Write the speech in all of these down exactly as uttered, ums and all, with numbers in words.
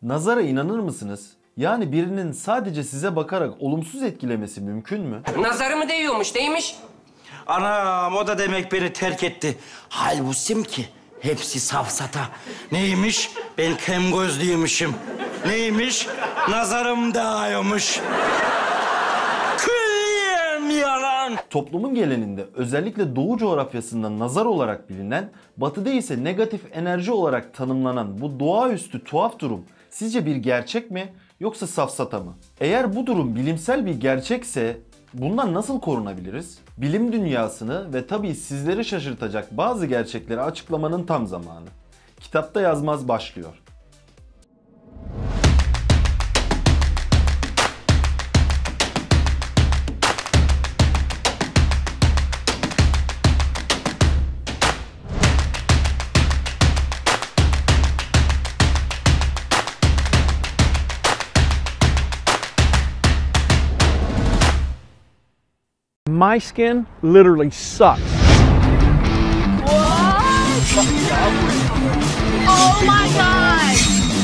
Nazara inanır mısınız? Yani birinin sadece size bakarak olumsuz etkilemesi mümkün mü? Nazarı mı değiyormuş, neymiş? Anam o da demek beni terk etti. Halbusim ki hepsi safsata. Neymiş? Ben kem gözlüymüşüm. Neymiş? Nazarım değiyormuş. Külliyen yalan. Toplumun genelinde özellikle Doğu coğrafyasında nazar olarak bilinen, Batı'da ise negatif enerji olarak tanımlanan bu doğaüstü tuhaf durum sizce bir gerçek mi yoksa safsata mı? Eğer bu durum bilimsel bir gerçekse bundan nasıl korunabiliriz? Bilim dünyasını ve tabii sizleri şaşırtacak bazı gerçekleri açıklamanın tam zamanı. Kitapta Yazmaz başlıyor. My skin literally sucks. Oh my god!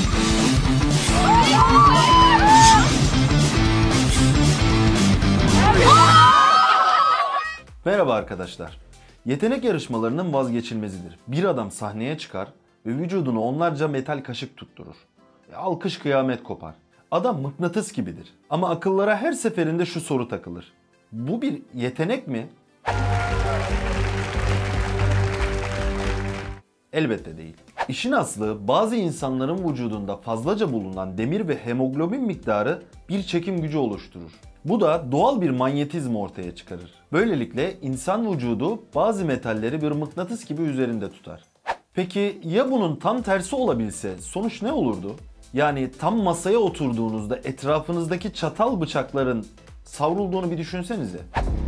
Merhaba arkadaşlar. Yetenek yarışmalarının vazgeçilmezidir. Bir adam sahneye çıkar ve vücudunu onlarca metal kaşık tutturur. E, alkış kıyamet kopar. Adam mıknatıs gibidir. Ama akıllara her seferinde şu soru takılır. Bu bir yetenek mi? Elbette değil. İşin aslı bazı insanların vücudunda fazlaca bulunan demir ve hemoglobin miktarı bir çekim gücü oluşturur. Bu da doğal bir manyetizma ortaya çıkarır. Böylelikle insan vücudu bazı metalleri bir mıknatıs gibi üzerinde tutar. Peki ya bunun tam tersi olabilse sonuç ne olurdu? Yani tam masaya oturduğunuzda etrafınızdaki çatal bıçakların savrulduğunu bir düşünsenize.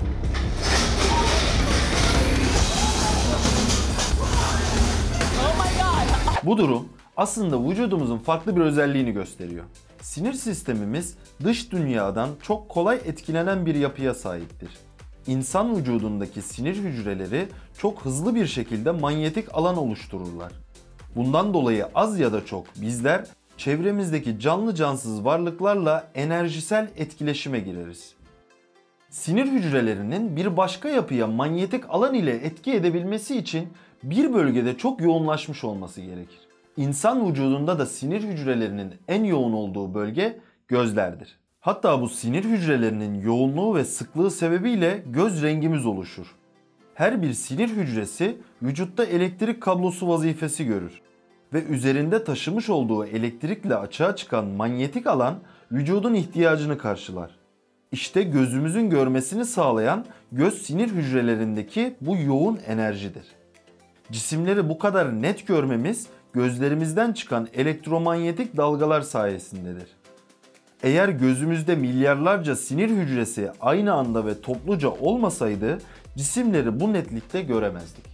Bu durum aslında vücudumuzun farklı bir özelliğini gösteriyor. Sinir sistemimiz dış dünyadan çok kolay etkilenen bir yapıya sahiptir. İnsan vücudundaki sinir hücreleri çok hızlı bir şekilde manyetik alan oluştururlar. Bundan dolayı az ya da çok bizler çevremizdeki canlı cansız varlıklarla enerjisel etkileşime gireriz. Sinir hücrelerinin bir başka yapıya manyetik alan ile etki edebilmesi için bir bölgede çok yoğunlaşmış olması gerekir. İnsan vücudunda da sinir hücrelerinin en yoğun olduğu bölge gözlerdir. Hatta bu sinir hücrelerinin yoğunluğu ve sıklığı sebebiyle göz rengimiz oluşur. Her bir sinir hücresi vücutta elektrik kablosu vazifesi görür ve üzerinde taşımış olduğu elektrikle açığa çıkan manyetik alan vücudun ihtiyacını karşılar. İşte gözümüzün görmesini sağlayan göz sinir hücrelerindeki bu yoğun enerjidir. Cisimleri bu kadar net görmemiz gözlerimizden çıkan elektromanyetik dalgalar sayesindedir. Eğer gözümüzde milyarlarca sinir hücresi aynı anda ve topluca olmasaydı cisimleri bu netlikte göremezdik.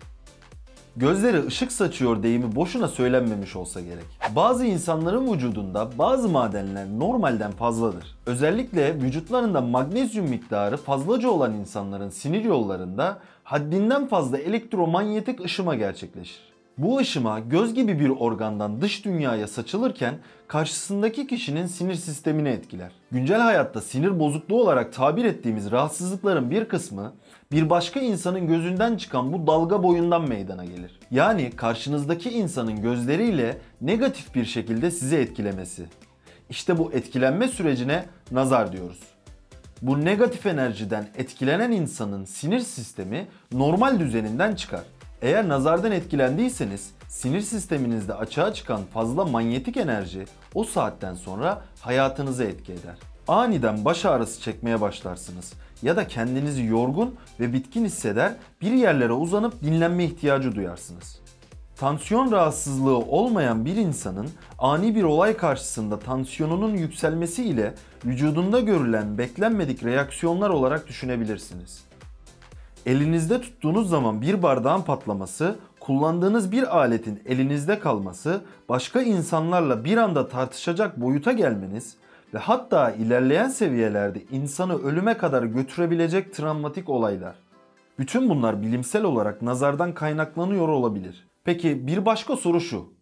Gözleri ışık saçıyor deyimi boşuna söylenmemiş olsa gerek. Bazı insanların vücudunda bazı madenler normalden fazladır. Özellikle vücutlarında magnezyum miktarı fazlaca olan insanların sinir yollarında haddinden fazla elektromanyetik ışıma gerçekleşir. Bu ışıma göz gibi bir organdan dış dünyaya saçılırken karşısındaki kişinin sinir sistemini etkiler. Güncel hayatta sinir bozukluğu olarak tabir ettiğimiz rahatsızlıkların bir kısmı bir başka insanın gözünden çıkan bu dalga boyundan meydana gelir. Yani karşınızdaki insanın gözleriyle negatif bir şekilde sizi etkilemesi. İşte bu etkilenme sürecine nazar diyoruz. Bu negatif enerjiden etkilenen insanın sinir sistemi normal düzeninden çıkar. Eğer nazardan etkilendiyseniz sinir sisteminizde açığa çıkan fazla manyetik enerji o saatten sonra hayatınıza etki eder. Aniden baş ağrısı çekmeye başlarsınız ya da kendinizi yorgun ve bitkin hisseder, bir yerlere uzanıp dinlenme ihtiyacı duyarsınız. Tansiyon rahatsızlığı olmayan bir insanın ani bir olay karşısında tansiyonunun yükselmesi ile vücudunda görülen beklenmedik reaksiyonlar olarak düşünebilirsiniz. Elinizde tuttuğunuz zaman bir bardağın patlaması, kullandığınız bir aletin elinizde kalması, başka insanlarla bir anda tartışacak boyuta gelmeniz ve hatta ilerleyen seviyelerde insanı ölüme kadar götürebilecek travmatik olaylar. Bütün bunlar bilimsel olarak nazardan kaynaklanıyor olabilir. Peki bir başka soru şu: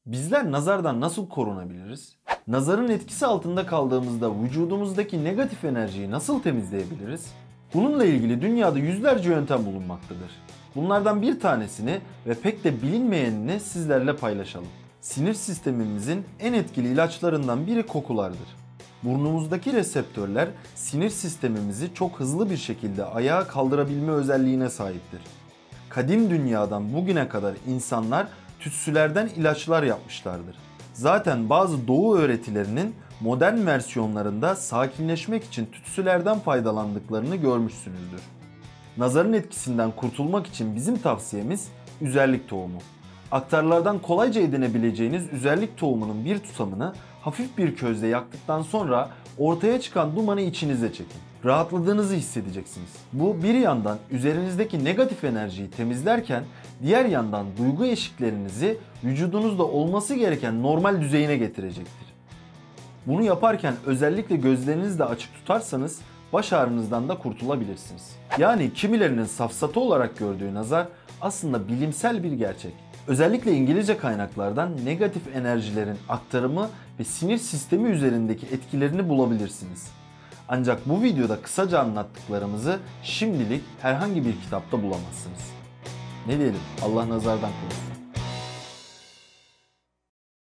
Bizler nazardan nasıl korunabiliriz? Nazarın etkisi altında kaldığımızda vücudumuzdaki negatif enerjiyi nasıl temizleyebiliriz? Bununla ilgili dünyada yüzlerce yöntem bulunmaktadır. Bunlardan bir tanesini ve pek de bilinmeyenini sizlerle paylaşalım. Sinir sistemimizin en etkili ilaçlarından biri kokulardır. Burnumuzdaki reseptörler sinir sistemimizi çok hızlı bir şekilde ayağa kaldırabilme özelliğine sahiptir. Kadim dünyadan bugüne kadar insanlar tütsülerden ilaçlar yapmışlardır. Zaten bazı doğu öğretilerinin modern versiyonlarında sakinleşmek için tütsülerden faydalandıklarını görmüşsünüzdür. Nazarın etkisinden kurtulmak için bizim tavsiyemiz üzerlik tohumu. Aktarlardan kolayca edinebileceğiniz üzerlik tohumunun bir tutamını hafif bir közde yaktıktan sonra ortaya çıkan dumanı içinize çekin. Rahatladığınızı hissedeceksiniz. Bu bir yandan üzerinizdeki negatif enerjiyi temizlerken diğer yandan duygu eşiklerinizi vücudunuzda olması gereken normal düzeyine getirecektir. Bunu yaparken özellikle gözlerinizi de açık tutarsanız baş ağrınızdan da kurtulabilirsiniz. Yani kimilerinin safsata olarak gördüğü nazar aslında bilimsel bir gerçek. Özellikle İngilizce kaynaklardan negatif enerjilerin aktarımı ve sinir sistemi üzerindeki etkilerini bulabilirsiniz. Ancak bu videoda kısaca anlattıklarımızı şimdilik herhangi bir kitapta bulamazsınız. Ne diyelim? Allah nazardan korusun.